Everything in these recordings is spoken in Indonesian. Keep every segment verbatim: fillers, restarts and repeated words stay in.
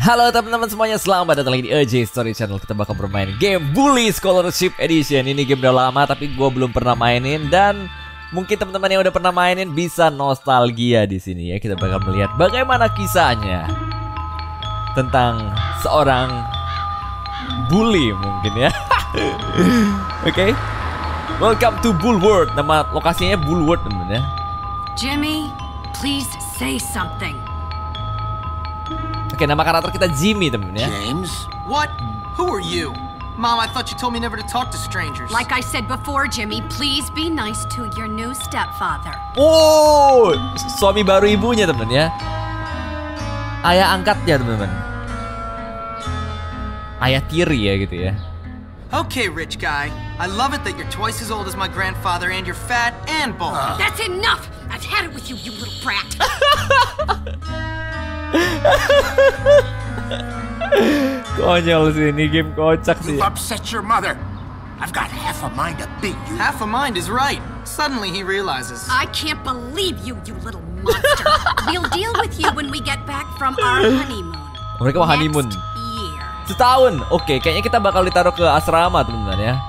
Halo teman-teman semuanya, selamat datang lagi di A J Story Channel. Kita bakal bermain game Bully Scholarship Edition. Ini game udah lama tapi gue belum pernah mainin, dan mungkin teman-teman yang udah pernah mainin bisa nostalgia di sini ya. Kita bakal melihat bagaimana kisahnya tentang seorang bully mungkin ya. Oke, okay. Welcome to Bull World. Nama lokasinya Bull World teman-teman ya. Jimmy, please say something. Oke, nama karakter kita Jimmy temen ya. James? What? Who are you? Mom, I thought you told me never to talk to strangers. Like I said before, Jimmy, please be nice to your new stepfather. Oh, suami baru ibunya temen ya. Ayah angkatnya teman-teman. Ayah tiri ya gitu ya. Okay, rich guy. I love it that you're twice as old as my grandfather and you're fat and bald. Uh. That's enough! I've had it with you, you little brat. Konyol sih, ini game kocak sih. You've upset your mother. I've got half a mind to beat you. Half a mind is right. Suddenly he realizes. I can't believe you, you little monster. We'll deal with you when we get back from our honeymoon. Mereka mau honeymoon. Next year. Setahun. Oke, kayaknya kita bakal ditaruh ke asrama teman-teman ya.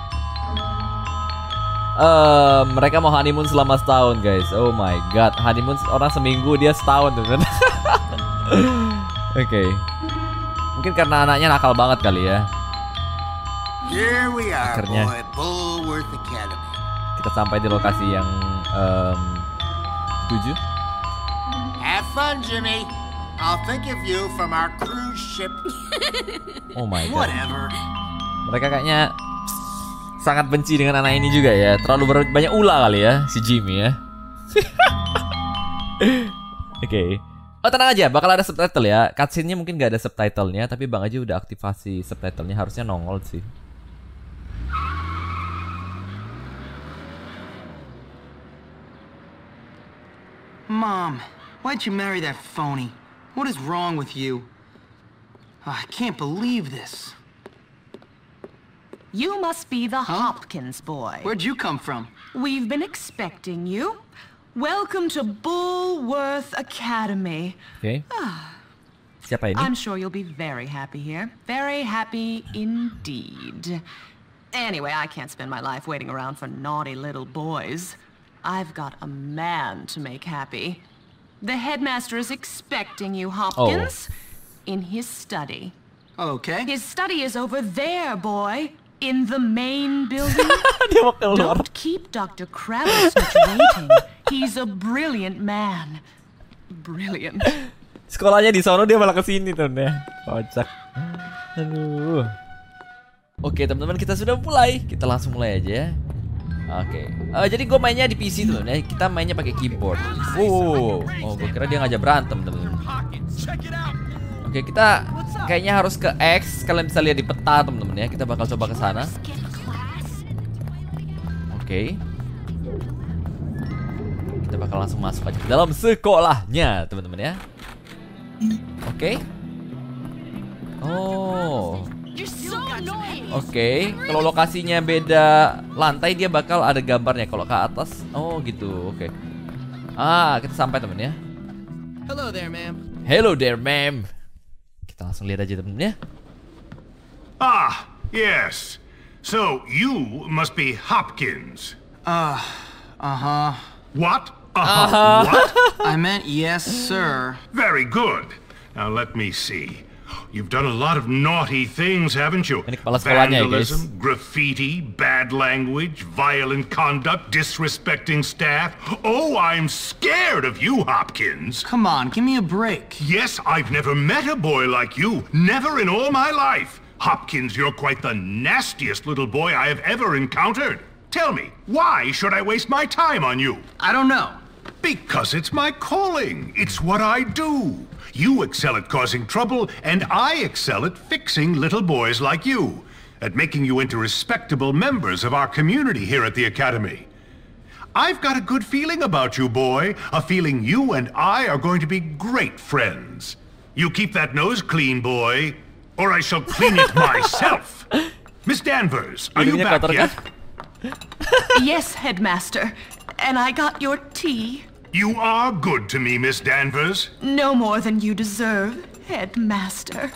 Uh, mereka mau honeymoon selama setahun guys. Oh my god, honeymoon orang seminggu, dia setahun teman-teman. Oke, okay. Mungkin karena anaknya nakal banget kali ya. Here we are, Akhirnya boy, Bullworth Academy. Kita sampai di lokasi yang um, tujuh. Have fun, Jimmy. I'll think of you from our cruise ship. Oh my god. Whatever. Mereka kayaknya sangat benci dengan anak ini juga ya. Terlalu banyak ulah kali ya si Jimmy ya. Oke. Okay. Oh tenang aja, bakal ada subtitle ya. Cutscene-nya mungkin gak ada subtitlenya, tapi Bang aja udah aktivasi subtitlenya, harusnya nongol sih. Mom, why'd you marry that phony? What is wrong with you? Oh, I can't believe this. You must be the Huh? Hopkins boy. Where'd you come from? We've been expecting you. Welcome to Bullworth Academy. Oke. Okay. Siapa ini? I'm sure you'll be very happy here. Very happy indeed. Anyway, I can't spend my life waiting around for naughty little boys. I've got a man to make happy. The headmaster is expecting you, Hopkins, oh. in his study. Okay. His study is over there, boy. In the main building. Dia mau keluar. Don't keep Doctor Krabbelsnitch waiting. He's a brilliant man. Brilliant. Sekolahnya di sono, dia malah kesini tuh ya. Kocak. Aduh. Oke teman-teman, kita sudah mulai. Kita langsung mulai aja ya. Oke. Uh, jadi gue mainnya di P C tuh ya. Kita mainnya pakai keyboard. Wow. Oh, gue kira dia ngajak berantem teman-teman. Oke, kita kayaknya harus ke X. Kalian bisa lihat di peta teman-teman ya. Kita bakal coba ke sana. Oke. Kita bakal langsung masuk aja ke dalam sekolahnya teman-teman ya. Oke. Oh. Oke, kalau lokasinya beda lantai dia bakal ada gambarnya. Kalau ke atas, oh gitu. Oke. Ah, kita sampai teman ya. Hello there, ma'am. Hello there, ma'am. Kita langsung lihat aja temen ya. Ah, yes. So you must be Hopkins. Uh, uh-huh. What? Uh-huh. What? I meant yes, sir. Very good. Now let me see. You've done a lot of naughty things, haven't you? Ini kepala sekolahnya ya, guys. Vandalism, graffiti, bad language, violent conduct, disrespecting staff. Oh, I'm scared of you, Hopkins. Come on, give me a break. Yes, I've never met a boy like you. Never in all my life. Hopkins, you're quite the nastiest little boy I have ever encountered. Tell me, why should I waste my time on you? I don't know. Because it's my calling. It's what I do. You excel at causing trouble, and I excel at fixing little boys like you, at making you into respectable members of our community here at the Academy. I've got a good feeling about you, boy, a feeling you and I are going to be great friends. You keep that nose clean, boy, or I shall clean it myself. Miss Danvers, are you back yet? Yes, Headmaster. And I got your tea. You are good to me, Miss Danvers. No more than you deserve, Headmaster.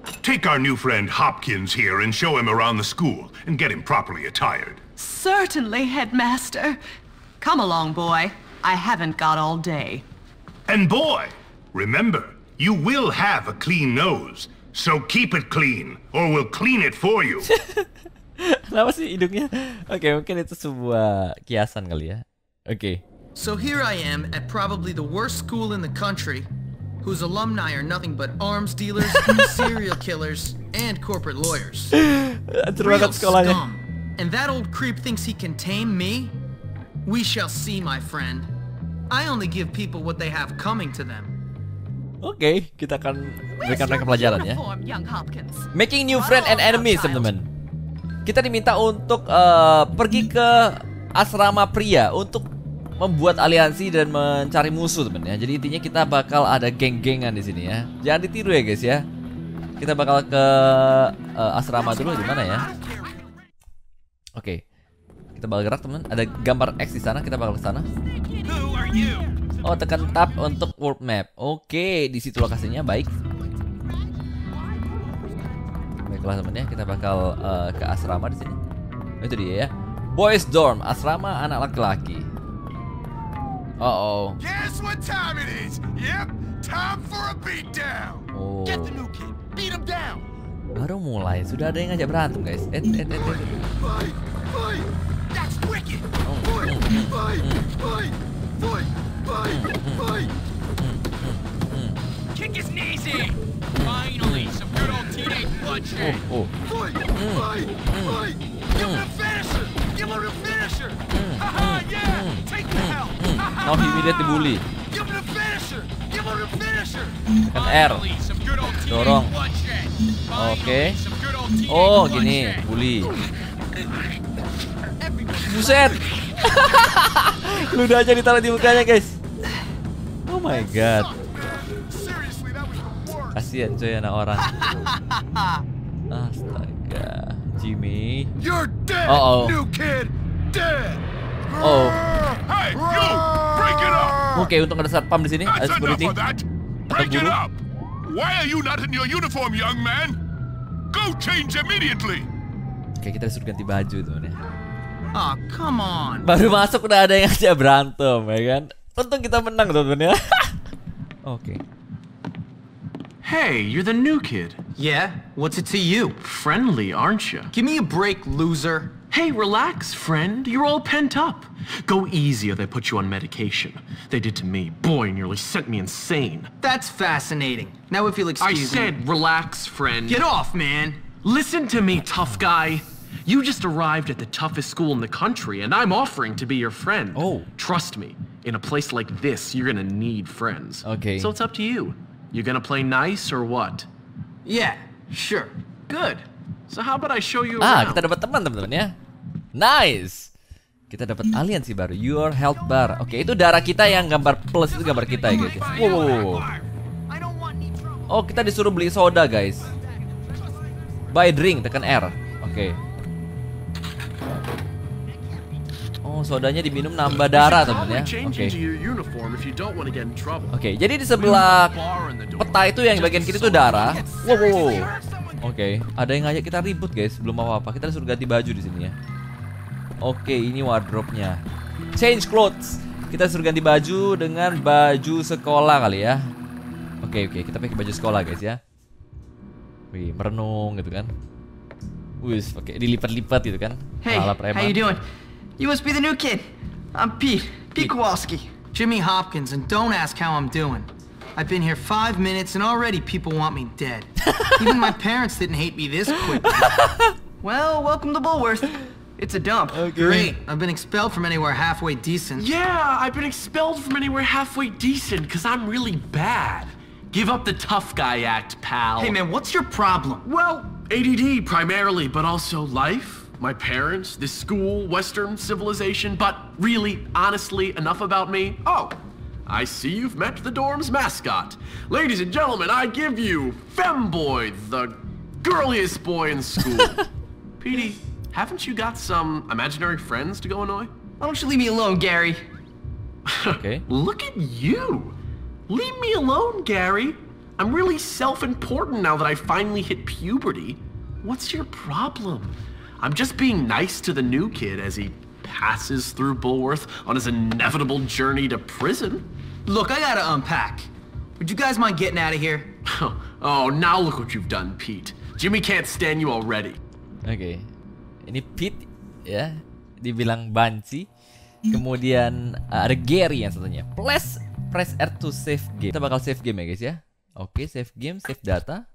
Take our new friend Hopkins here and show him around the school and get him properly attired. Certainly, Headmaster. Come along, boy. I haven't got all day. And boy, remember, you will have a clean nose. So keep it clean, or we'll clean it for you. Kenapa sih hidungnya? Oke, mungkin itu sebuah kiasan kali ya. Oke. So here I am at probably the worst school in the country, whose alumni are nothing but arms dealers, serial killers, and corporate lawyers. Real scum. And that old creep thinks he can tame me? We shall see, my friend. I only give people what they have coming to them. Oke, okay, kita akan berikan mereka pelajaran ya. Making new friend and enemies, teman-teman. Kita diminta untuk uh, pergi ke asrama pria untuk membuat aliansi dan mencari musuh, teman ya. Jadi intinya kita bakal ada geng-gengan di sini ya. Jangan ditiru ya, guys ya. Kita bakal ke uh, asrama dulu di mana ya? Oke. Okay. Kita bakal gerak, teman. Ada gambar X di sana, kita bakal ke sana. Oh, tekan tab untuk world map. Oke, di situ lokasinya, baik. Baiklah, teman ya, kita bakal uh, ke asrama di sini. Oh, itu dia ya. Boys dorm, asrama anak laki-laki. Uh oh. Guess what time it is? Yep, time for a beatdown. Oh. Get the new kid. Beat him down. Baru mulai, sudah ada yang ngajak berantem, guys. Eh, eh, eh, eh. Fight, fight. That's wicked. Fight, fight, fight, fight, fight, fight. Kick his knees in. Finally, some good old teenage bloodshed. Oh, oh. Fight, fight, fight. Give him a finisher. Give him a finisher. Haha, yeah. Take the hell. Now he immediately bully. Give him a finisher. Give him a finisher. Tekan R. Dorong. Oke. Oh, gini, bully. Buset. Ludah aja ditaruh di mukanya, guys. Oh my god. Kasihan coy anak orang. Astaga, Jimmy. You're dead, Uh-oh. new kid. Dead. Oh. Hey, you! Break it up. Oke, untuk ada satpam di sini, ada That's enough security. of that. Break it up. Why are you not in your uniform, young man? Go change immediately. Oke, kita disuruh ganti baju, teman ya. Oh, come on. Baru masuk udah ada yang aja berantem, ya kan? Untung kita menang, teman-teman ya. Oke. Hey, you're the new kid. Yeah? What's it to you? Friendly, aren't you? Give me a break, loser. Hey, relax, friend. You're all pent up. Go easy or they put you on medication. They did to me. Boy, nearly sent me insane. That's fascinating. Now if you'll I excuse me. said relax, friend. Get off, man. Listen to me, tough guy. You just arrived at the toughest school in the country, and I'm offering to be your friend. Oh. Trust me, in a place like this, you're gonna need friends. Okay. So it's up to you. You gonna play nice or what? Yeah, sure. Good. So how about I show you Ah, around? kita dapat teman, teman-teman ya. Nice. Kita dapat aliansi baru, your health bar. Oke, itu darah kita yang gambar plus itu gambar kita ya, guys. Wow, wow, wow. Oh, kita disuruh beli soda, guys. Buy drink, tekan R. Oke. Oh, sodanya diminum nambah darah, teman ya. Oke. Oke, jadi di sebelah peta itu yang bagian kiri itu darah. Wow, wow, wow. Oke, ada yang ngajak kita ribut, guys. Belum apa-apa. Kita disuruh ganti baju di sini ya. Oke, ini wardrobe-nya. Change clothes. Kita suruh ganti baju dengan baju sekolah kali ya. Oke, oke, kita pakai baju sekolah, guys ya. Wih, merenung gitu kan. Wih, pakai dilipat-lipat gitu kan. Hey, Ala how preman. you doing? You must be the new kid. I'm Pete. Pete Kowalski. Jimmy Hopkins, and don't ask how I'm doing. I've been here five minutes and already people want me dead. Even my parents didn't hate me this quick. Well, welcome to Bullworth. It's a dump. Great. I've been expelled from anywhere halfway decent. Yeah, I've been expelled from anywhere halfway decent because I'm really bad. Give up the tough guy act, pal. Hey man, what's your problem? Well, A D D primarily, but also life, my parents, this school, Western civilization, but really, honestly, enough about me. Oh, I see you've met the dorm's mascot. Ladies and gentlemen, I give you Femboy, the girliest boy in school. Petey, haven't you got some imaginary friends to go annoy? Why don't you leave me alone, Gary? Okay. Look at you. Leave me alone, Gary. I'm really self-important now that I finally hit puberty. What's your problem? I'm just being nice to the new kid as he passes through Bullworth on his inevitable journey to prison. Look, I gotta unpack. Would you guys mind getting out of here? Oh, now look what you've done, Pete. Jimmy can't stand you already. Oke, okay. Ini Pete ya, dibilang banci. Kemudian uh, ada Gary yang satunya. Press press R to save game. Kita bakal save game ya guys ya. Oke, okay, save game, save data.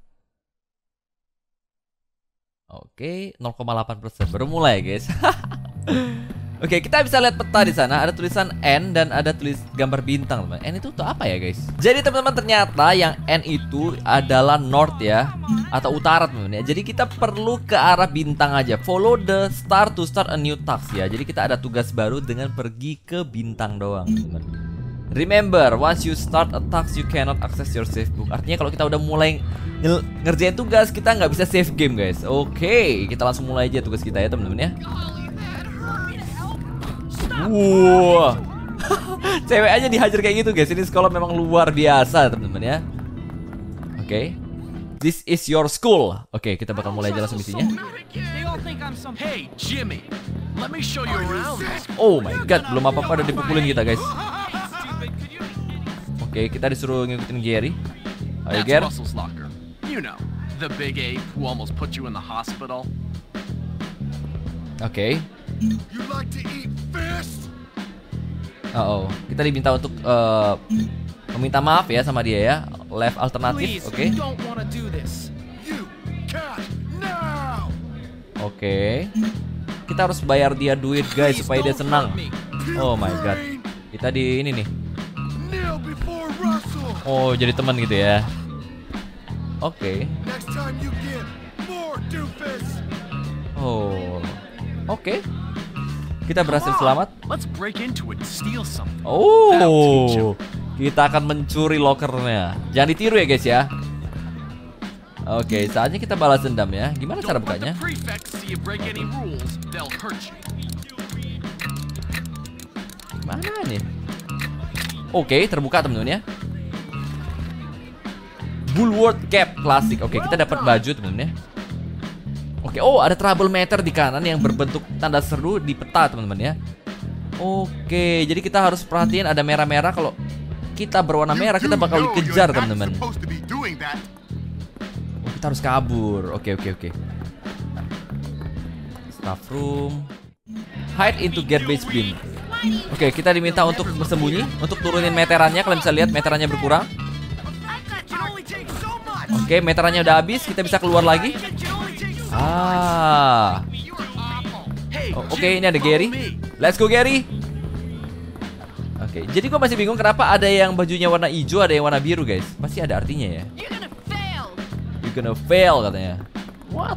Oke, okay, nol koma delapan persen baru mulai guys. Oke, okay, kita bisa lihat peta di sana. Ada tulisan N dan ada tulis gambar bintang, teman. N itu tuh apa ya guys? Jadi teman-teman, ternyata yang N itu adalah north ya, atau utara teman-teman ya. Jadi kita perlu ke arah bintang aja. Follow the star to start a new task ya. Jadi kita ada tugas baru dengan pergi ke bintang doang, teman-teman. Remember, once you start a task, you cannot access your save book. Artinya kalau kita udah mulai ngerjain tugas, kita nggak bisa save game guys. Oke, okay, kita langsung mulai aja tugas kita ya teman-teman ya. Wow, cewek aja dihajar kayak gitu guys. Ini sekolah memang luar biasa teman-teman ya. Oke, okay. This is your school. Oke, okay, kita bakal mulai aja langsung misinya. Hey Jimmy, let me show you around. Oh my god, belum apa-apa udah dipukulin kita guys. Oke, okay, kita disuruh ngikutin Gary. Ayo Gary. Russell's locker. You know, the big ape who almost put you in the hospital. Oke. Okay. You like to eat fish? Uh oh, kita diminta untuk uh, meminta maaf ya sama dia ya. Left alternatif, oke. Okay. Oke. Okay. Kita harus bayar dia duit guys supaya dia senang. Oh my god. Kita di ini nih. Oh, jadi teman gitu ya. Oke. Okay. Oh. Oke. Okay. Kita berhasil selamat. Oh. Kita akan mencuri lokernya. Jangan ditiru ya guys ya. Oke, okay, saatnya kita balas dendam ya. Gimana cara bukanya? Mana nih? Oke, okay, terbuka teman-teman ya. Bullworth Cap klasik. Oke, okay, kita dapat baju teman-teman ya. Oke, okay, oh ada trouble meter di kanan yang berbentuk tanda seru di peta teman-teman ya. Oke, okay, jadi kita harus perhatiin ada merah-merah. Kalau kita berwarna merah kita bakal dikejar teman-teman. Oh, kita harus kabur. Oke, okay, oke, okay, oke. Okay. Staff room. Hide into garbage bin. Oke, okay, kita diminta untuk bersembunyi, untuk turunin meterannya. Kalian bisa lihat meterannya berkurang. Oke, okay, meterannya udah habis, kita bisa keluar lagi. Ah. Oh, oke, okay, ini ada Gary. Let's go Gary. Oke, okay, jadi gue masih bingung kenapa ada yang bajunya warna hijau, ada yang warna biru guys. Pasti ada artinya ya. You're gonna fail katanya. What?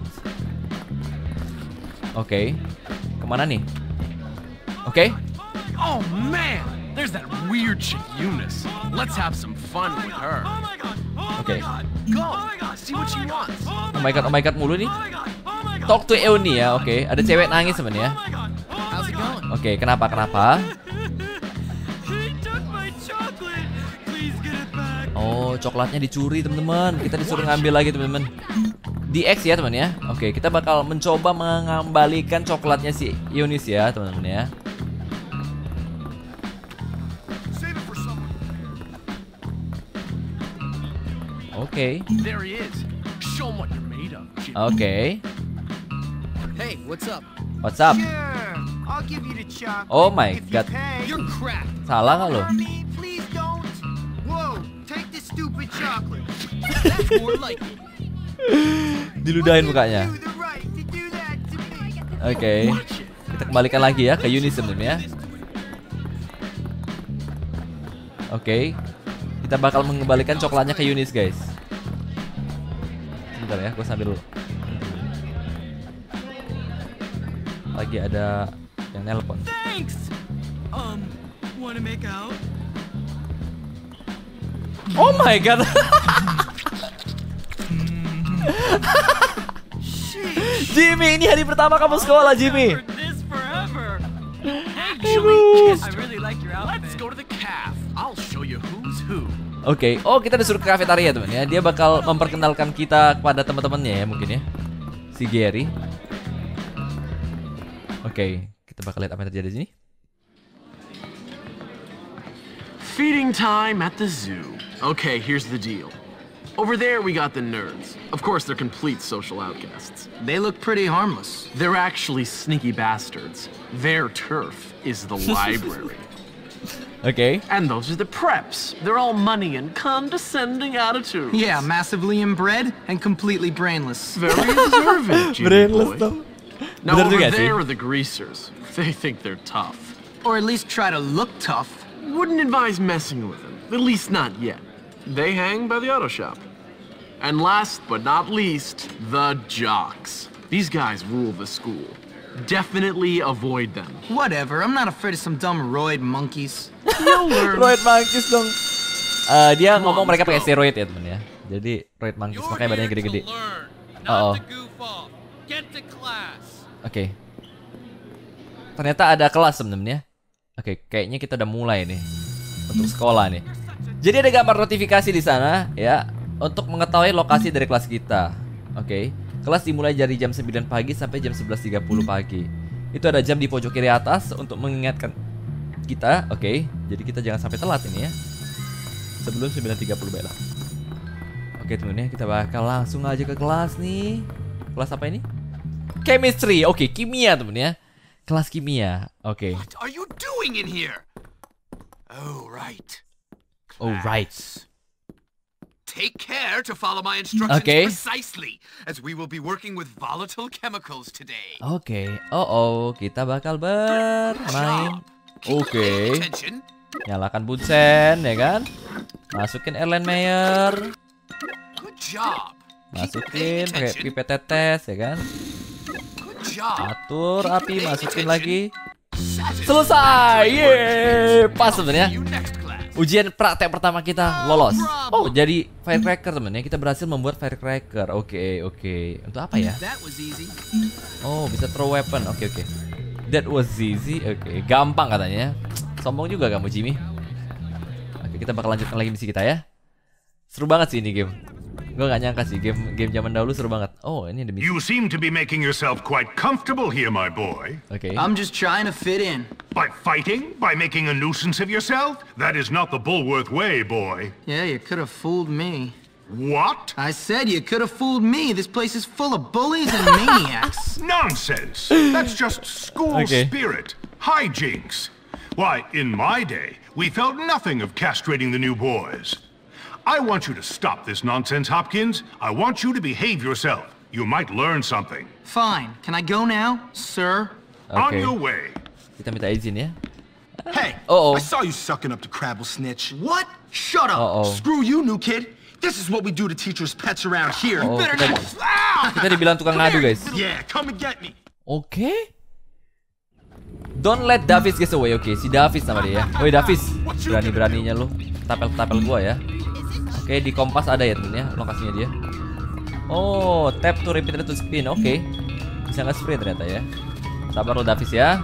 Oke, okay. Kemana nih? Oke. Okay. Oh man, there's that weird chick Eunice. Let's have some fun with her. Oke. Okay. Go, see what she wants. Oh my god, oh my god mulu nih. Talk to Euni ya, oke. Okay. Ada cewek nangis sebenarnya. Oke, okay, kenapa kenapa? Oh, coklatnya dicuri teman-teman. Kita disuruh ngambil lagi teman-teman. Di X ya teman ya. Oke, okay, kita bakal mencoba mengembalikan coklatnya si Eunice ya teman-teman ya. Oke. Oke. Hey, what's up? What's up? Sure, I'll give you the chocolate. Oh my if you god. pay. You're crap. Salah nggak lo? Mommy, please don't. Whoa, take this stupid chocolate. That's more like it. Diludahin mukanya. You the right to do that to me. Oke. Okay. Kita kembalikan lagi ya ke Eunice sebenarnya. Oke. Okay. Kita bakal mengembalikan coklatnya ke Eunice guys. Bentar ya, gue sambil dulu. Lagi ada yang nelpon. Thanks. Um, wanna make out? Oh my god. Jimmy, ini hari pertama kamu sekolah, Jimmy. Actually, I really like your outfit. Let's go to the calf. I'll show you who's who. Oke, okay. Oh kita disuruh ke kafetaria teman ya. Dia bakal memperkenalkan kita kepada teman-temannya ya mungkin ya. Si Gary. Oke, okay. Kita bakal lihat apa yang terjadi di sini. Feeding time at the zoo. Okay, here's the deal. Over there we got the nerds. Of course, they're complete social outcasts. They look pretty harmless. They're actually sneaky bastards. Their turf is the library. Okay. And those are the preps. They're all money and condescending attitudes. Yeah, massively inbred and completely brainless. Very observant, Jimmy boy. Now over there are the greasers. They think they're tough. Or at least try to look tough. Wouldn't advise messing with them. At least not yet. They hang by the auto shop. And last but not least, the jocks. These guys rule the school. Definitely avoid them. Whatever, I'm not afraid of some dumb roid monkeys. You'll learn. Roid monkeys dong. Uh, dia ngomong mereka pakai steroid ya temen ya. Jadi roid monkeys makanya badannya gede-gede. Oh. Oke. Okay. Ternyata ada kelas temen-temen ya. Oke, okay, kayaknya kita udah mulai nih untuk sekolah nih. Jadi ada gambar notifikasi di sana ya untuk mengetahui lokasi dari kelas kita. Oke. Okay. Kelas dimulai dari jam sembilan pagi sampai jam sebelas tiga puluh pagi. Itu ada jam di pojok kiri atas untuk mengingatkan kita. Oke. Okay. Jadi kita jangan sampai telat ini ya. Sebelum sembilan tiga puluh baiklah. Oke, okay, temen ya, kita bakal langsung aja ke kelas nih. Kelas apa ini? Chemistry. Oke, okay, kimia temen ya. Kelas kimia. Oke. Okay. What are you doing in here? Oh, right. Oh, right. Take care to follow my instructions okay. precisely, as we will be working with volatile chemicals today. Oke. Okay. Oh, oh, kita bakal bermain. Oke. Okay. Nyalakan bunsen, ya kan? Masukin Erlenmeyer. Good job. Masukin pakai pipet tetes, ya kan? Atur api, masukin lagi. Selesai. Yeay. Pas sebenarnya. Ujian praktek pertama kita lolos. Oh, jadi firecracker temen ya. Kita berhasil membuat firecracker. Oke, okay, oke. Okay. Untuk apa ya? Oh, bisa throw weapon. Oke, okay, oke. Okay. That was easy. Oke, okay. Gampang katanya. Sombong juga kamu, Jimmy. Oke, okay, kita bakal lanjutkan lagi misi kita ya. Seru banget sih ini game. Gue gak nyangka sih game game zaman dahulu seru banget. Oh, ini ada misi. You seem to be making yourself quite comfortable here, my boy. Okay. I'm just trying to fit in. By fighting? By making a nuisance of yourself? That is not the Bullworth way, boy. Yeah, you could have fooled me. What? I said you could have fooled me. This place is full of bullies and maniacs. Nonsense. That's just school okay. spirit. Hijinks. Why, in my day, we felt nothing of castrating the new boys. I want you to stop this nonsense, Hopkins. I want you to behave yourself. You might learn something. Fine. Can I go now, sir? Okay. On your way. Kita minta izin ya. Hey, uh -oh. I saw you sucking up to Crabble Snitch. What? Shut up. Uh -oh. Screw you, new kid. This is what we do to teachers' pets around here. Uh -oh. You better kita, not. kita dibilang tukang ngadu, guys. Yeah, come and get me. Oke. Okay. Don't let Davis get away. Oke, okay, si Davis nama dia ya. Woi Davis, berani-beraninya lu tapel-tapel gua ya. Oke, okay, di kompas ada ya temen ya lokasinya dia. Oh, tap to repeat to spin. Oke, okay. Bisa nggak sprint ternyata ya. Sabar lo Davis ya.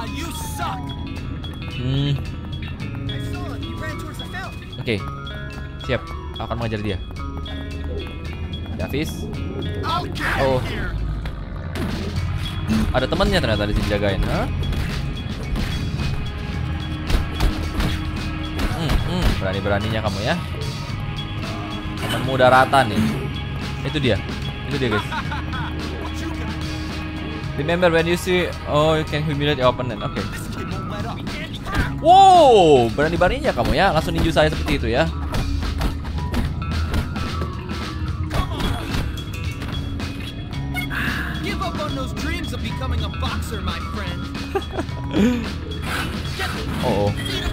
Hmm. Oke, okay. Siap. Akan mengejar dia. Davis. Oh, ada temannya ternyata di sini jagain. Huh? Hmm, hmm. Berani-beraninya kamu ya. Temenmu udah rata nih. Itu dia. Itu dia guys. Remember when you see, oh you can humiliate your opponent. Oke. Okay. Wow, berani-beraninya kamu ya. Langsung ninju saya seperti itu ya. Give up on those dreams of becoming a boxer, my friend. Oh.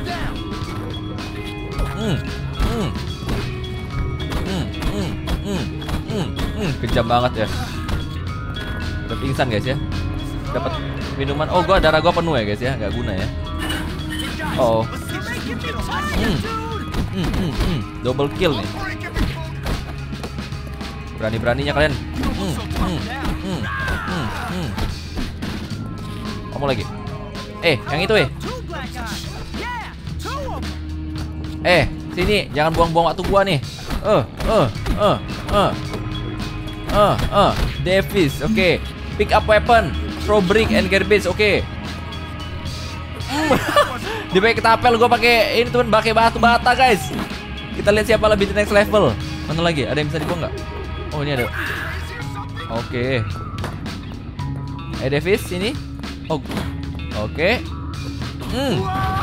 Hmm. Hmm. Hmm, hmm, hmm, hmm, hmm, kejam banget ya. Udah pingsan guys ya. Dapat minuman. Oh, gua darah gua penuh ya guys ya, nggak guna ya. Oh. Hmm. Hmm, hmm, hmm. Double kill nih. Berani-beraninya kalian. Hmm, hmm, hmm, hmm, hmm. Kamu lagi. Eh, yang itu eh. Eh, Sini, jangan buang-buang waktu gua nih. Eh, eh, eh, eh. Eh, eh, Davis, oke. Okay. Pick up weapon, throw brick and garbage, oke. Okay. Dia pakai ketapel, gua pakai ini teman, pakai batu bata guys. Kita lihat siapa lebih di next level. Mana lagi? Ada yang bisa dibuang nggak? Oh ini ada. Oke. Okay. Eh Davis, sini. Oh, oke. Okay. Hmm.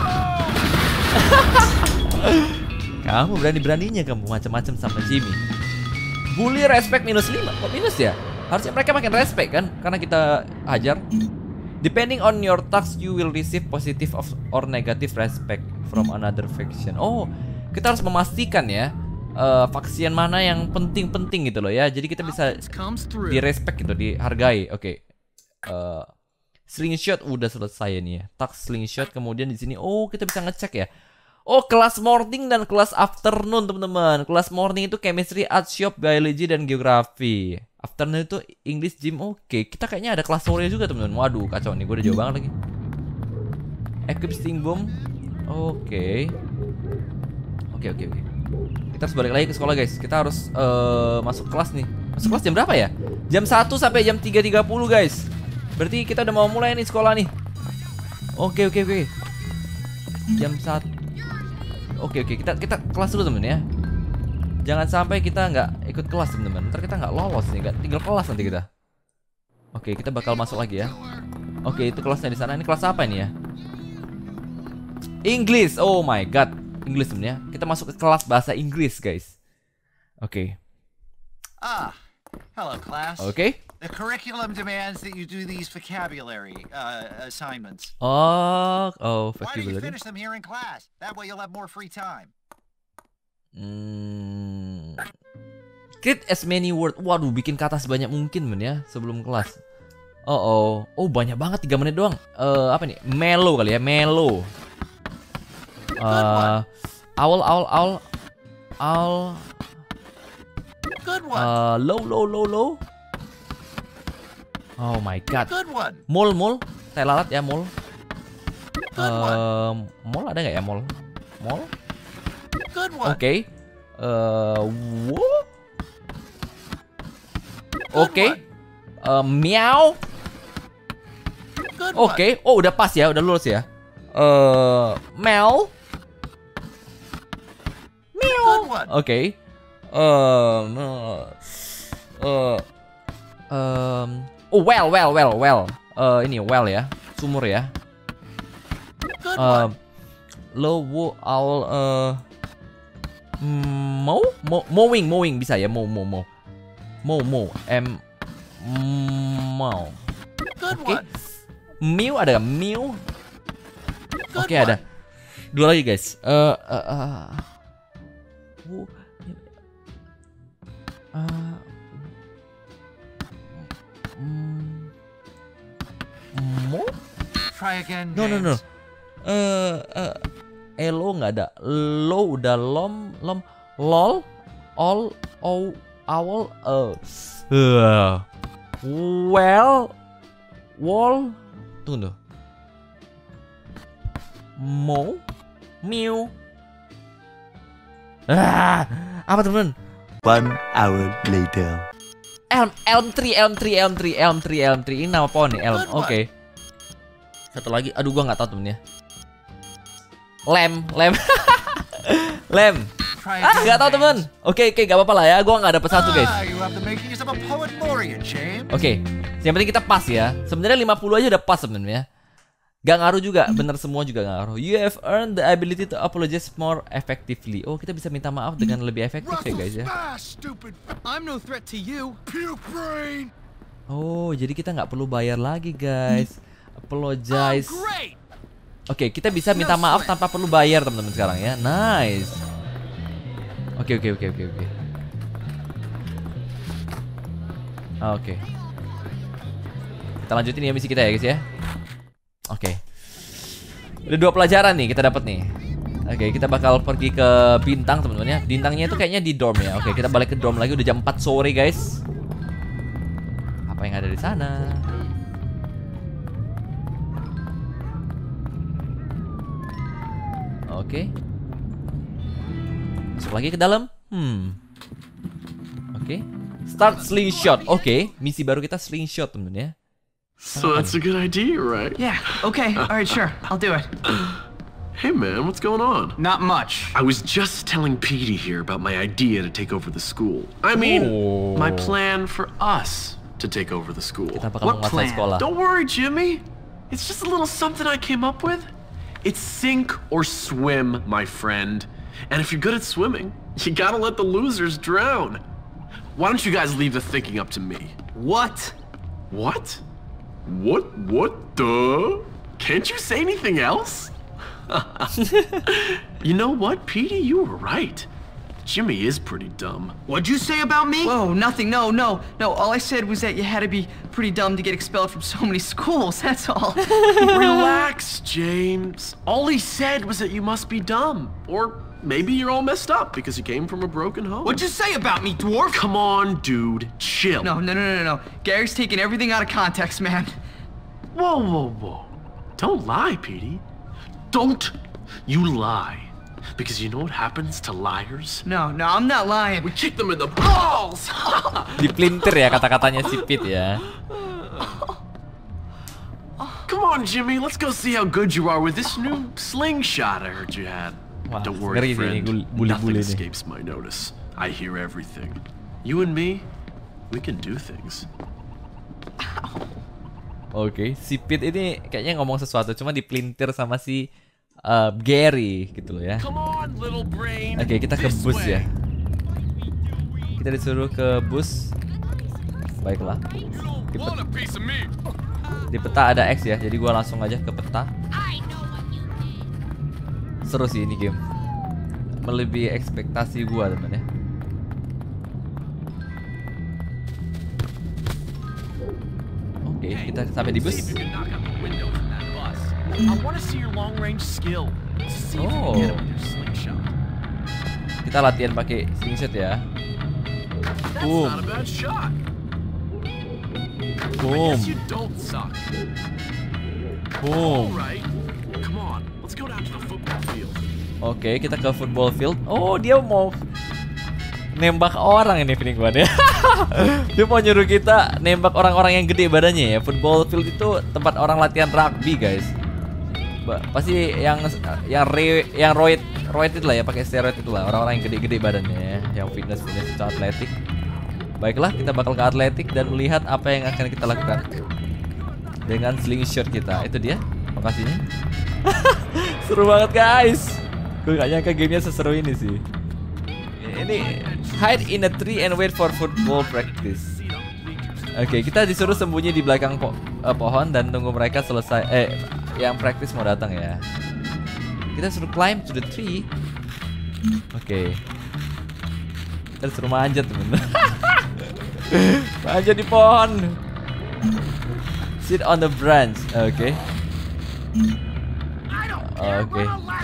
Kamu berani-beraninya kamu macam-macam sama Jimmy. Bully respect minus lima. Kok minus ya? Harusnya mereka makin respect kan? Karena kita hajar. Depending on your task, you will receive positive of or negative respect from another faction. Oh, kita harus memastikan ya uh, faksian mana yang penting-penting gitu loh ya. Jadi kita bisa di respect gitu, dihargai. Oke. Okay. Uh, slingshot udah selesai nih ya. Task slingshot, kemudian di sini oh kita bisa ngecek ya. Oh, kelas morning dan kelas afternoon teman-teman. Kelas morning itu chemistry, art shop, biology dan geografi. Afternoon itu English gym. Oke, okay. Kita kayaknya ada kelas sore juga teman-teman. Waduh, kacau nih. Gue udah jauh banget lagi. Equip sting bomb. Oke. Oke, oke, oke. Kita harus balik lagi ke sekolah, guys. Kita harus uh, masuk kelas nih. Masuk kelas jam berapa ya? Jam satu sampai jam tiga tiga puluh, guys. Berarti kita udah mau mulai nih sekolah nih. Oke, oke, oke. Jam satu. Oke, oke. Kita kita kelas dulu, teman ya. Jangan sampai kita nggak ikut kelas teman-teman. Ntar kita nggak lolos nih, nggak tinggal kelas nanti kita. Oke, kita bakal masuk lagi ya. Oke, itu kelasnya di sana. Ini kelas apa ini ya? English. Oh my god, English teman ya. Kita masuk ke kelas bahasa Inggris guys. Oke. Ah, hello class. Oke. The curriculum demands that you do these vocabulary uh, assignments. Oh, oh, Why don't you vocabulary. finish them here in class? That way you'll have more free time. Hmm. Create as many word. Waduh, bikin kata sebanyak mungkin men ya sebelum kelas. Oh oh, oh banyak banget tiga menit doang. Eh uh, apa nih? Melo kali ya, melo. Uh, owl, owl, owl, owl. Good one. Uh, low, low, low, low. Oh my god. Good one. Mol, mol. Tai lalat ya, mol. Good one. Uh, mol ada nggak ya, mol? Mol? Good one. Oke. Okay. Uh, Oke. Okay. Uh, meow. Oke. Okay. Oh, udah pas ya, udah lulus ya. Uh, Mel. Meow. Oke. Okay. Um, uh, uh, um, oh, well, well, well, well. Uh, ini well ya, sumur ya. Uh, low, owl, uh, mow, mow, mowing, mowing bisa ya, mow, mow, mow, mow, mow, m, mow. Oke. Okay. Mew ada gak? Mew. Oke, okay, ada. Dua lagi guys. Uh, uh, uh. Uh, Mo? Try again. No, no, no. Uh, uh, elo nggak ada. Lo udah lom, lom, lol, all, oh, owl, uh, uh, well, wall, tunggu. Mo, mew. Ah, apa teman? One hour later. Elm, elm tree, elm tree, elm tree, elm tree, elm tree. Ini nama pohon nih, elm. Oke. Okay. Satu lagi, aduh gua nggak tahu temennya. Lem, lem, lem. Ah, nggak tahu temen. Oke, okay, oke, okay, gak apa-apa lah ya. Gua nggak dapet satu guys. Oke, okay. Yang penting kita pas ya. Sebenarnya lima puluh aja udah pas sebenarnya. Gak ngaruh juga, bener semua juga gak ngaruh. You have earned the ability to apologize more effectively. Oh, kita bisa minta maaf dengan lebih efektif ya guys ya. Oh, jadi kita nggak perlu bayar lagi guys. Apologize. Oke, okay, kita bisa minta maaf tanpa perlu bayar teman-teman sekarang ya. Nice. Oke, oke, oke, oke, oke. Oke. Kita lanjutin ya misi kita ya guys ya. Oke, okay. Udah dua pelajaran nih kita dapat nih. Oke, okay, kita bakal pergi ke bintang teman-teman ya. Bintangnya itu kayaknya di dorm ya. Oke, okay, kita balik ke dorm lagi. Udah jam empat sore guys. Apa yang ada di sana? Oke. Okay. Masuk lagi ke dalam. Hmm. Oke. Okay. Start slingshot. Oke, okay. Misi baru kita slingshot, temen ya. So that's a good idea, right? Yeah, okay. All right, sure. I'll do it. Hey man, what's going on? Not much. I was just telling Petey here about my idea to take over the school. I mean, oh. my plan for us to take over the school. What plan? Sekolah. Don't worry, Jimmy. It's just a little something I came up with. It's sink or swim, my friend. And if you're good at swimming, you gotta let the losers drown. Why don't you guys leave the thinking up to me? What? What? What? What the? Can't you say anything else? You know what, Petey? You were right. Jimmy is pretty dumb. What'd you say about me? Whoa, nothing. No, no, no. All I said was that you had to be pretty dumb to get expelled from so many schools. That's all. Relax, James. All he said was that you must be dumb. Or maybe you're all messed up because you came from a broken home. What'd you say about me, dwarf? Come on, dude. Chill. No, no, no, no, no. Gary's taking everything out of context, man. Whoa, whoa, whoa. Don't lie, Petey. Don't you lie. Because you know what happens to liars? No, no, I'm not lying. We kick them in the balls. Diplintir ya kata-katanya si Pete ya. Come on, Jimmy. Let's go see how good you are with this new slingshot I heard you had. Wah, Don't worry, friend. Bully Nothing -bully escapes my notice. I hear everything. You and me, we can do things. Oke, okay. Si Pete ini kayaknya ngomong sesuatu, cuma dipelintir sama si uh, Gary gitu loh ya. Oke, okay, kita ke bus ya. Kita disuruh ke bus. Baiklah. Di, pe di peta ada X ya, jadi gua langsung aja ke peta. Seru sih ini game. Melebihi ekspektasi gua, teman ya. Oke, okay, kita sampai di bus. Oh. Kita latihan pakai slingshot ya. Boom. Boom. Boom. Oke, okay, kita ke football field. Oh, dia mau nembak orang ini feeling gue deh. Dia mau nyuruh kita nembak orang-orang yang gede badannya ya. Football field itu tempat orang latihan rugby, guys. Ba pasti yang yang re, yang roid roid itu lah ya, pakai steroid itu lah, orang-orang yang gede-gede badannya ya, yang fitness fitness itu atletik. Baiklah, kita bakal ke atletik dan melihat apa yang akan kita lakukan dengan slingshot kita. Itu dia lokasinya. Seru banget, guys. Gue gak nyangka gamenya seseru ini sih. Ini hide in a tree and wait for football practice. Oke, okay, kita disuruh sembunyi di belakang po uh, pohon dan tunggu mereka selesai. Eh, yang practice mau datang ya. Kita suruh climb to the tree. Oke. Okay. Kita disuruh manjat, temen. Manjat di pohon. Sit on the branch. Oke. Okay. Oke. Okay.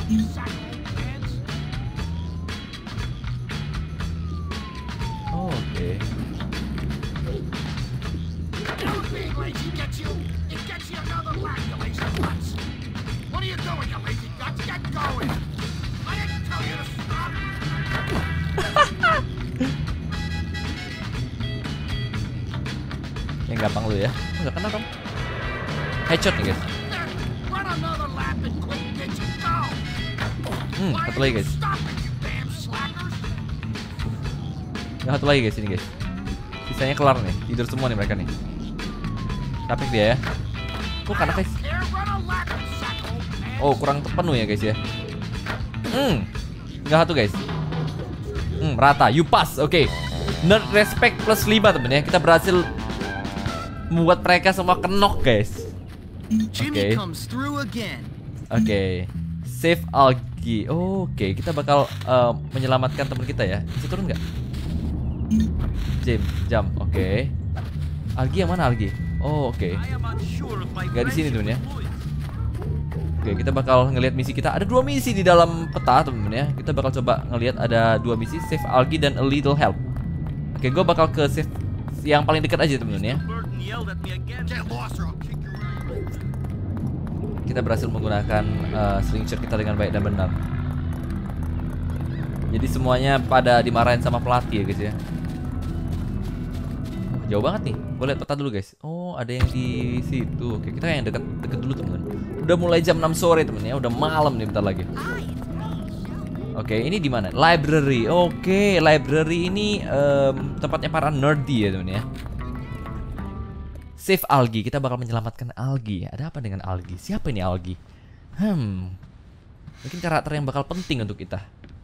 Oke. Yang gampang lu ya. Enggak kena dong. Headshot nih, guys. Hmm, satu lagi, guys. Nah, satu lagi guys, ini guys. Sisanya kelar nih, tidur semua nih mereka nih. Capek dia ya. Oh, karena guys. Oh, kurang penuh ya guys ya. Hmm, nggak satu guys. Hmm, rata, you pass, oke okay. Nerd respect plus lima temen ya. Kita berhasil membuat mereka semua kenok guys. Oke okay. Oke okay. Save Algi. Oh, oke okay. Kita bakal uh, menyelamatkan teman kita ya. Bisa turun nggak? Jam, jam, oke. Okay. Algi yang mana Algi? Oh, oke. Okay. Gak di sini temen ya. Oke, okay, kita bakal ngelihat misi kita. Ada dua misi di dalam peta temen ya. Kita bakal coba ngelihat ada dua misi, save Algi dan a little help. Oke, okay, gue bakal ke save yang paling dekat aja temen ya. Kita berhasil menggunakan uh, slingshot kita dengan baik dan benar. Jadi semuanya pada dimarahin sama pelatih ya guys ya. Jauh banget nih. Gue lihat peta dulu guys. Oh, ada yang di situ. Oke, kita yang deket-deket dulu teman. Udah mulai jam enam sore temen ya. Udah malam nih bentar lagi. Oke, ini di mana? Library. Oke, library ini um, tempatnya para nerdy ya temen ya. Save Algi. Kita bakal menyelamatkan Algi. Ada apa dengan Algi? Siapa ini Algi? Hmm. Mungkin karakter yang bakal penting untuk kita.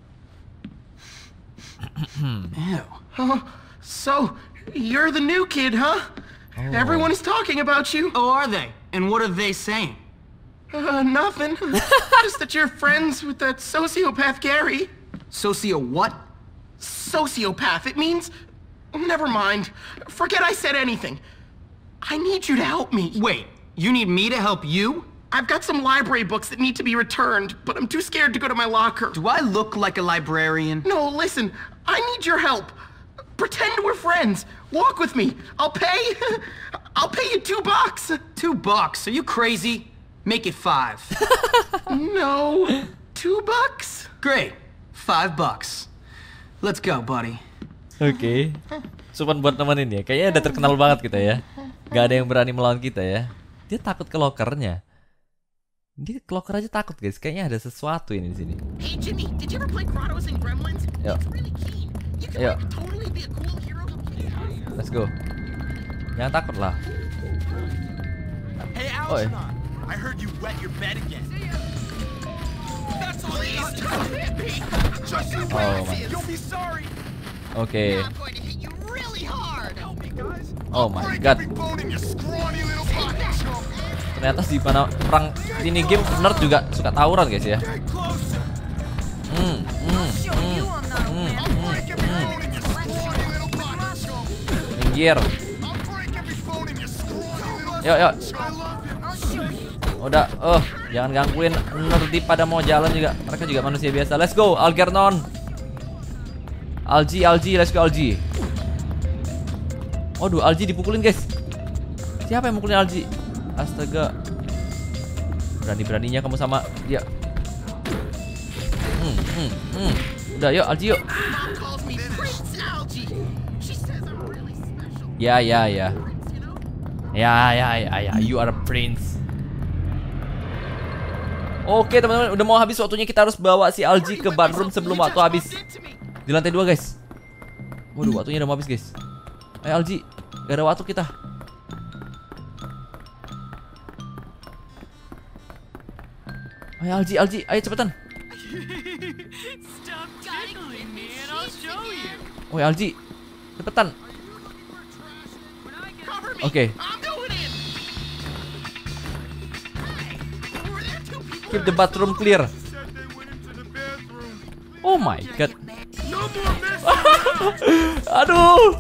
Oh, so you're the new kid, huh? Oh. Everyone is talking about you. Oh, are they? And what are they saying? Uh, nothing. Just that you're friends with that sociopath Gary. Socio what? Sociopath. It means... Never mind. Forget I said anything. I need you to help me. Wait, you need me to help you? I've got some library books that need to be returned, but I'm too scared to go to my locker. Do I look like a librarian? No, listen. I need your help. Pretend we're friends. Walk with me. I'll pay... I'll pay you two bucks. Two bucks? Are you crazy? Make it five. No. Two bucks? Great. Five bucks. Let's go, buddy. Oke. Cuman buat nemenin ya. Kayaknya udah terkenal banget kita ya. Gak ada yang berani melawan kita ya. Dia takut ke lokernya. Dia ke loker aja takut guys. Kayaknya ada sesuatu ini di sini. Hey Jimmy, did you ever play Kratos and Gremlins? Yo. It's really keen. You can Yo. like, totally be a cool hero. Let's go. Jangan takut lah. Hey, Oi. Algernon, I heard you wet your bed again. That's all Please don't hit me. Just you Oh wait. my. You'll be sorry. Oke. I'm going to hit you really hard. Help me, guys. Oh my Break god. every bone in your scrawny little body, chump. Ternyata di mana perang ini game nerd juga suka tawuran guys ya. Get closer. Hmm, hmm, hmm, hmm, I'll break every hmm. bone in your scrawny little body, chump. Minggir. I'll break every bone in your scrawny little Yuk, yuk. I love you. Udah, oh, jangan gangguin nerdy pada mau jalan juga. Mereka juga manusia biasa. Let's go, Algernon. Algi, Algi, let's go Algi. Waduh, Algi dipukulin guys. Siapa yang mukulin Algi? Astaga. Berani-beraninya kamu sama dia. Hmm, hmm, hmm. Udah, yuk Algi yuk. Mom calls me Prince Algie. She says I'm really special. Ya, ya, ya. Prince, you know? Ya, ya, ya, ya. You are a prince. Oke teman-teman, udah mau habis waktunya. Kita harus bawa si Algi ke bathroom sebelum waktu habis. Di lantai dua guys. Waduh, waktunya udah mau habis guys. Ayo Algi, gak ada waktu kita. Ayo Algi, Algi, ayo cepetan. Oh Algi, cepetan. Oke. Keep the bathroom clear. Oh my god. Aduh.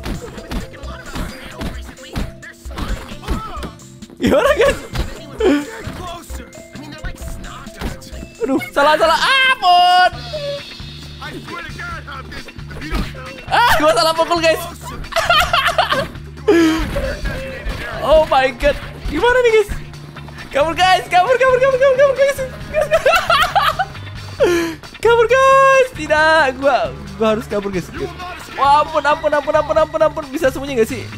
Gimana guys? Aduh, salah salah. Ampun. Ah, gua salah pukul guys. Oh my god. Gimana nih guys? Kabur guys, kabur, kabur, kabur, kabur, kabur guys. Kabur guys, tidak, gua, gua harus kabur guys. Wah, ampun, ampun, ampun, ampun, ampun, ampun, bisa sembunyi gak sih?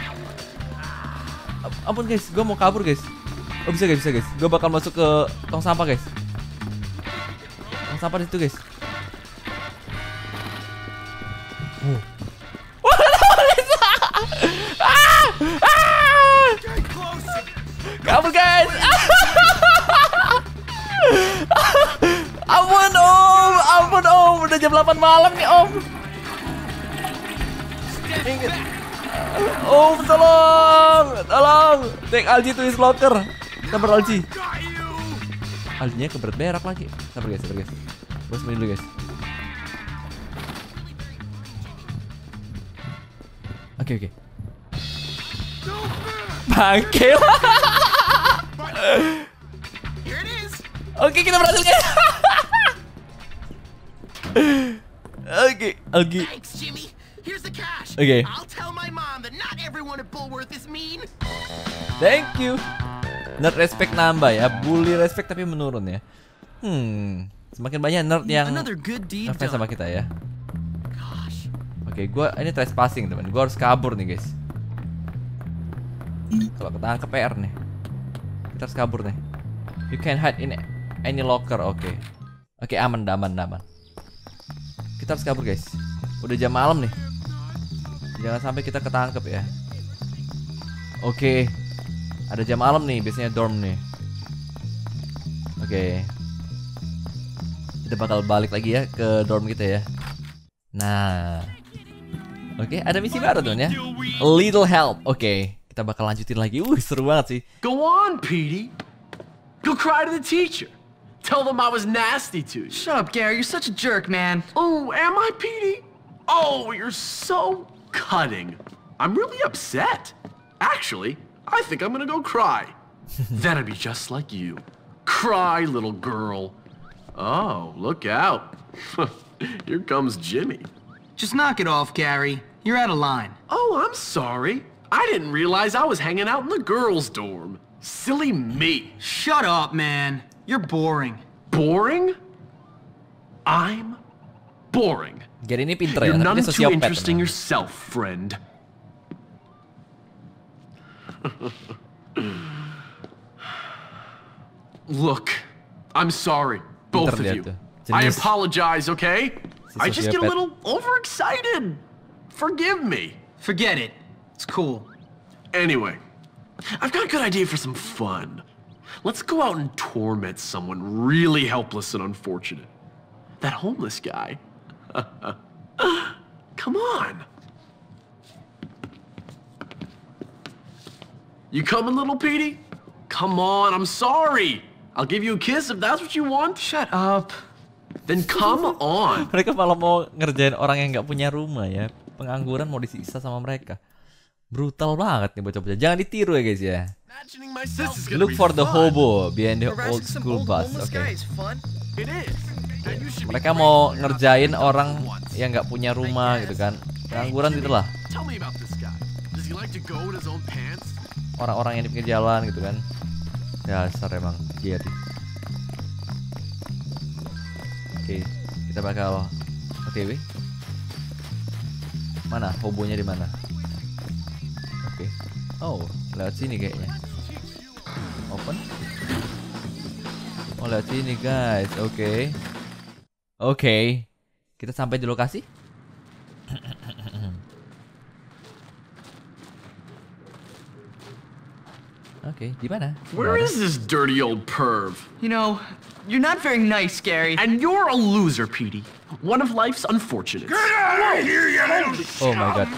Ampun guys, gua mau kabur guys. Oh bisa guys, bisa guys. Gua bakal masuk ke tong sampah guys. Tong sampah di situ guys. Oh. Ah! Ah! Kabur guys. Ampun om, ampun om, udah jam delapan malam nih om. Ingat. Om tolong, tolong. Take Algi to his locker. Sabar Algi. Alginya keberat berak lagi. Sabar guys, sabar guys. Bos main dulu guys. Oke oke. Bangke. Oke, kita berhasil guys. Oke, Algi. Thanks, Jimmy. Here's the cash. Oke. I'll tell my mom that not everyone at Bullworth is mean. Thank you. Nerd respect nambah ya, bully respect tapi menurun ya. Hmm, Semakin banyak nerd yang ngefans sama kita ya. Oke, gua ini trespassing teman. Gua harus kabur nih guys. Kalau ketangkep P R nih. Kita harus kabur nih. You can hide in any locker. Oke. Oke, aman, aman, aman. Kita harus kabur guys. Udah jam malam nih. Jangan sampai kita ketangkep ya. Oke. Ada jam malam nih, biasanya dorm nih. Oke. Kita bakal balik lagi ya ke dorm kita ya. Nah. Oke, ada misi baru tuh ya. A little help. Oke, kita bakal lanjutin lagi. Uh, seru banget sih. Go on, Petey. Go cry to the teacher. Tell them I was nasty to you. Shut up, Gary. You're such a jerk, man. Oh, am I, Petey? Oh, you're so cutting. I'm really upset. Actually, I think I'm gonna go cry. That'd be just like you. Cry, little girl. Oh, look out. Here comes Jimmy. Just knock it off, Gary. You're out of line. Oh, I'm sorry. I didn't realize I was hanging out in the girls' dorm. Silly me. Shut up, man. You're boring. Boring? I'm boring. Gary ini pinter ya. You're none Dia too sosiopat. interesting Teman. yourself, friend. Look, I'm sorry, both of you. I apologize, okay? I just get a little overexcited. Forgive me. Forget it. It's cool. Anyway, I've got a good idea for some fun. Let's go out and torment someone really helpless and unfortunate. That homeless guy. Come on. You coming, little Petey? Come on, I'm sorry. I'll give you a kiss if that's what you want. Shut up. Then come on. Mereka malah mau ngerjain orang yang nggak punya rumah ya. Pengangguran mau disisa sama mereka. Brutal banget nih bocah-bocah. Jangan ditiru ya guys ya. Look for the hobo behind the old school bus. Oke. Okay. Mereka mau ngerjain orang yang nggak punya rumah gitu kan. Pengangguran gitulah. Orang-orang yang di pinggir jalan gitu kan. Dasar emang Gary. Oke, kita bakal O T W. Mana hobonya di mana? Oke. Oh, lewat sini kayaknya. Open. Oh, lewat sini guys. Oke. Oke. Kita sampai di lokasi. Oke, di mana? Where is this dirty old perv? You know, you're not very nice, Gary. And you're a loser, Petey. One of life's unfortunates. Get out of here, you little Oh my god.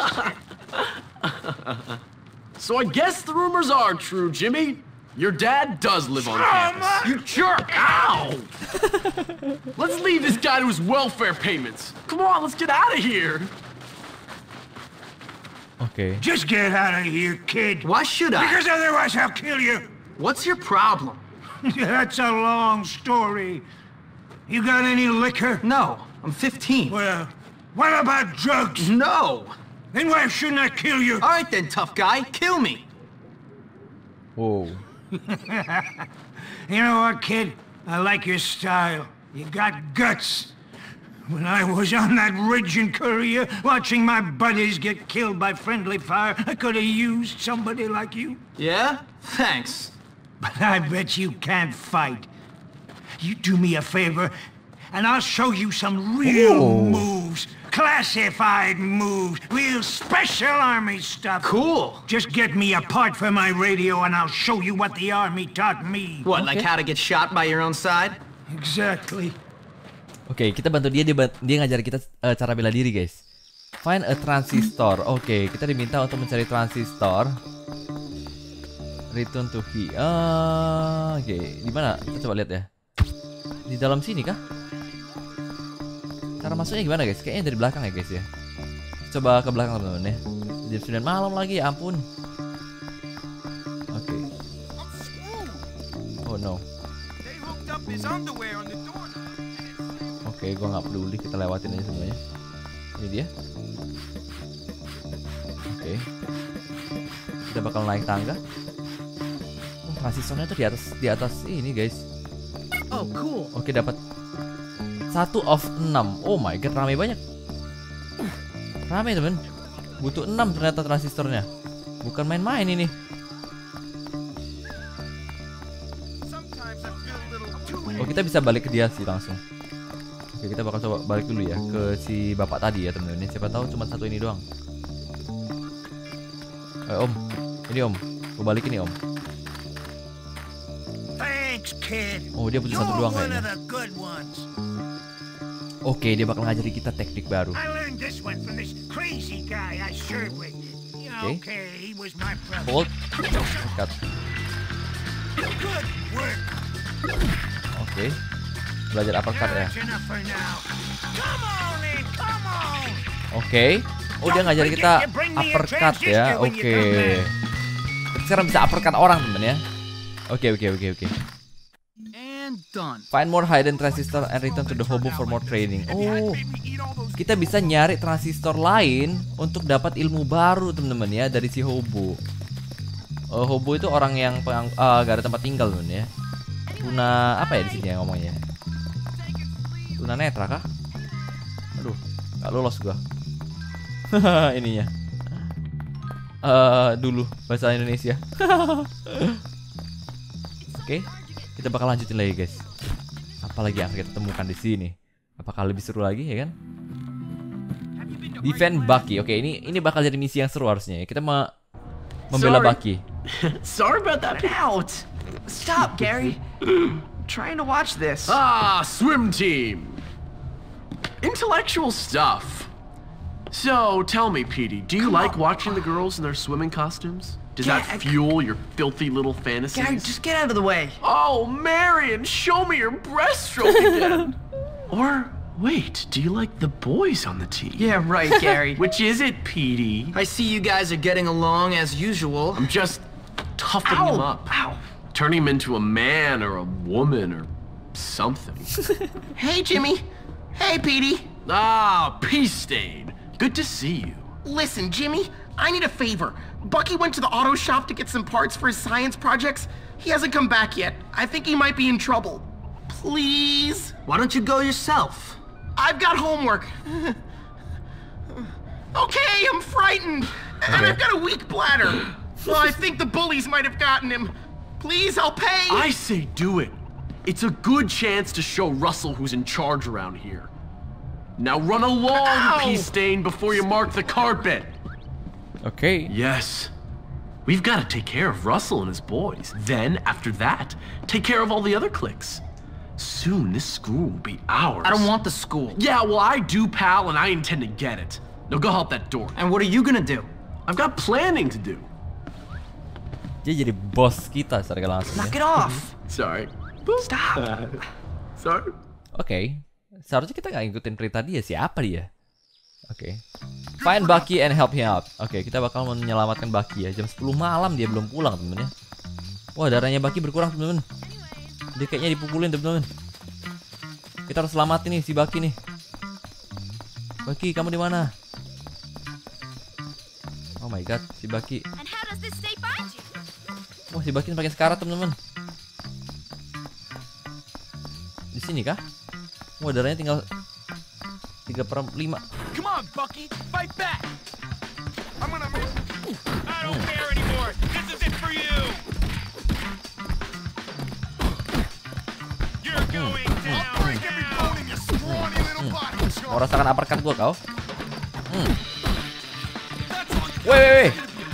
So I guess the rumors are true, Jimmy. Your dad does live on campus. You jerk! Ow! Let's leave this guy to his welfare payments. Come on, let's get out of here. Okay. Just get out of here, kid. Why should I? Because otherwise I'll kill you. What's your problem? That's a long story. You got any liquor? No, I'm fifteen. Well, what about drugs? No. Then why shouldn't I kill you? All right then, tough guy. Kill me. Whoa. You know what, kid? I like your style. You got guts. When I was on that ridge in Korea, watching my buddies get killed by friendly fire, I could have used somebody like you. Yeah? Thanks. But I bet you can't fight. You do me a favor, and I'll show you some real Ooh. moves. Classified moves. Real special army stuff. Cool. Just get me a part for my radio, and I'll show you what the army taught me. What, like how to get shot by your own side? Exactly. Oke, okay, kita bantu dia, dia, dia ngajar kita uh, cara bela diri guys. Find a transistor. Oke, okay, kita diminta untuk mencari transistor. Return to key. Uh, Oke, okay. Di mana? Kita coba lihat ya. Di dalam sini kah? Cara masuknya gimana guys? Kayaknya dari belakang ya guys ya. Coba ke belakang teman-teman ya. Jam sembilan malam lagi, ya ampun. Oke. Okay. Oh no. Oke, okay, gue nggak peduli, kita lewatin aja semuanya. Ini dia. Oke, okay. Kita bakal naik tangga. Oh, transistornya tuh di atas, di atas ini guys. Oh, cool. Oke, okay, dapat Satu of enam. Oh my god, rame banyak. Rame temen. Butuh enam ternyata transistornya. Bukan main-main ini. Oh, kita bisa balik ke dia sih langsung. Oke, kita bakal coba balik dulu ya ke si bapak tadi ya temen-temen. Siapa tahu cuma satu ini doang. Eh, Om, ini Om, gue balik ini Om. Oh, dia butuh satu doang kayaknya. Oke, dia bakal ngajari kita teknik baru. Oke, hold, cut. Oke, belajar uppercut ya. Oke. Oh, dia ngajarin kita uppercut ya. Oke. Okay. Sekarang bisa uppercut orang temen ya. Oke, okay, oke, okay, oke, okay, oke. Find more hidden transistor and return to the hobo for more training. Oh, kita bisa nyari transistor lain untuk dapat ilmu baru temen-temen ya dari si hobo. Uh, hobo itu orang yang pengang uh, gak ada tempat tinggal temen ya. Tuna apa ya di sini ya ngomongnya? Tuna netra kah? Aduh, gak lolos gua. Ininya uh, dulu bahasa Indonesia. Oke, okay, kita bakal lanjutin lagi guys. Apalagi yang kita temukan di sini? Apakah lebih seru lagi ya kan? Defend Bucky. Oke, okay, ini ini bakal jadi misi yang seru harusnya. Kita mau membela Bucky. Sorry about that. Out. Stop, Gary. Trying to watch this. Ah, swim team. Intellectual stuff. So, tell me, Petey, do you Come like on. watching the girls in their swimming costumes? Does yeah, that fuel your filthy little fantasies? Gary, just get out of the way. Oh, Marion, show me your breaststroke again. Or, wait, do you like the boys on the team? Yeah, right, Gary. Which is it, Petey? I see you guys are getting along as usual. I'm just toughening Ow. him up. Ow. Turning him into a man or a woman or something. Hey, Jimmy. Hey, Petey. Ah, Peace Stain. Good to see you. Listen, Jimmy, I need a favor. Bucky went to the auto shop to get some parts for his science projects. He hasn't come back yet. I think he might be in trouble. Please? Why don't you go yourself? I've got homework. Okay, I'm frightened. And Okay. I've got a weak bladder. Well, I think the bullies might have gotten him. Please, I'll pay. I say do it. It's a good chance to show Russell who's in charge around here. Now run along, Ow. Peace Stain, before you mark the carpet. Okay. Yes. We've got to take care of Russell and his boys. Then, after that, take care of all the other cliques. Soon, this school will be ours. I don't want the school. Yeah, well, I do, pal, and I intend to get it. Now go help that door. And what are you gonna do? I've got planning to do. Dia jadi bos kita secara langsung Knock ya. it off. Sorry. Stop. Sorry. Oke, okay. Seharusnya kita nggak ngikutin perintah dia. Siapa dia? Oke, okay. Find Bucky and help him out. Oke, okay, kita bakal menyelamatkan Bucky ya. Jam sepuluh malam dia belum pulang temen-temen ya. Wah, darahnya Bucky berkurang temen-temen. Dia kayaknya dipukulin temen-temen. Kita harus selamatin nih si Bucky nih. Bucky, kamu di mana? Oh my god, si Bucky. Wah, si Bucky pakai sekarat temen-temen. Di sini kah? Wah, darahnya tinggal tiga per lima. Come on, Bucky, fight back. I'm gonna miss. I don't care anymore. This is it for you. You're going down. I'll break every bone in your scrawny little body. Mau rasakan uppercut gua kau? Hmm. Woi, woi, woi.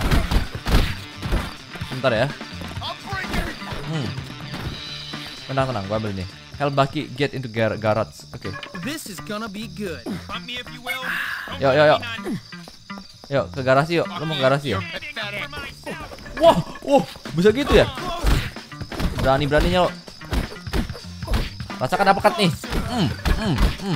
Bentar ya. Hmm. Tenang, tenang, gua ambil nih. Help Bucky get into gar garage. Oke. Okay. This is gonna be good. Bump me if you will. Yuk, yuk, yuk. Yuk, ke garasi yuk. Lo mau ke garasi ya? Wah, wah, bisa gitu ya? Berani-beraninya lo. Rasakan uppercut nih. Hmm, hmm, hmm.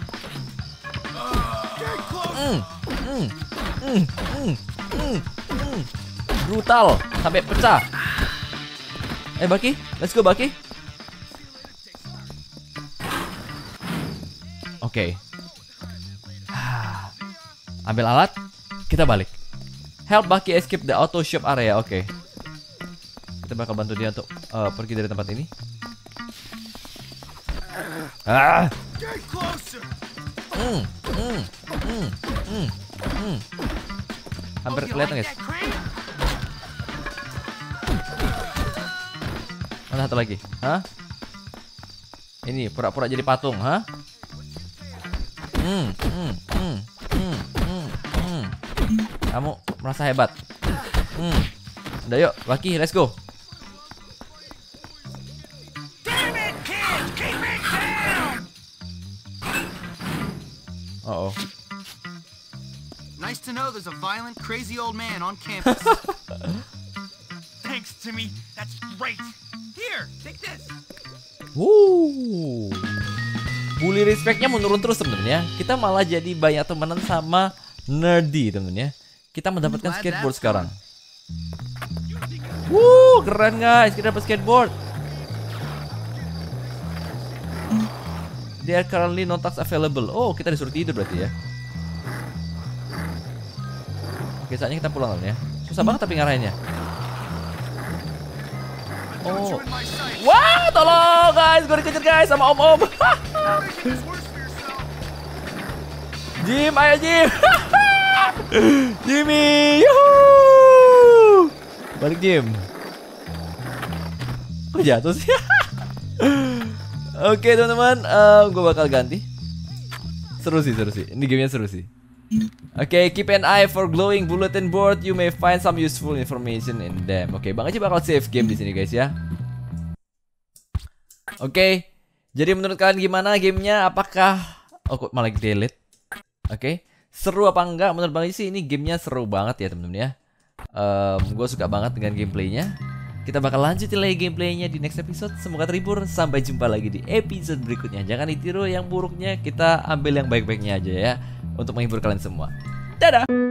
Hmm, hmm, hmm, hmm, hmm, hmm. Brutal sampai pecah. Eh, Bucky, let's go Bucky. Oke, okay. Ambil alat, kita balik. Help Bucky escape the auto shop area. Oke, okay. Kita bakal bantu dia untuk uh, pergi dari tempat ini. Ah. Get closer. Hmm, hmm, hmm, hmm, hmm. Hampir kelihatan guys. Mana satu lagi? Hah? Ini pura-pura jadi patung, hah? Hmm, hmm, hmm, hmm, hmm, hmm. Kamu merasa hebat. Hmm. Udah yuk, Lucky, let's go. Uh oh. Nice to know there's a violent, crazy old man on campus. Thanks, Timmy. That's great. Here, take this. Wuh. Bully respectnya menurun terus temen-temen ya. Kita malah jadi banyak temenan sama nerdy temen ya. Kita mendapatkan skateboard sekarang. Wuh, keren guys. Kita dapat skateboard. They are currently no tax available. Oh, kita disuruh tidur berarti ya. Oke, saatnya kita pulang ya. Susah banget tapi ngarahinnya. Oh. Wah, tolong guys, gue dikejar guys sama om-om. Jim, ayo Jim. Jimmy, yuhuu. Balik Jim. Kok jatuh sih? Oke teman-teman, uh, gue bakal ganti. Seru sih, seru sih. Ini gamenya seru sih. Oke, okay, keep an eye for glowing bulletin board. You may find some useful information in them. Oke, okay, Bang Aji bakal save game di sini guys ya. Oke, okay, jadi menurut kalian gimana gamenya? Apakah oh kok malah delete? Oke, okay. Seru apa enggak? Menurut Bang Aji sih ini gamenya seru banget ya teman-teman ya. Um, gue suka banget dengan gameplaynya. Kita bakal lanjutin lagi gameplaynya di next episode. Semoga terhibur. Sampai jumpa lagi di episode berikutnya. Jangan ditiru yang buruknya, kita ambil yang baik-baiknya aja ya, untuk menghibur kalian semua. Dadah.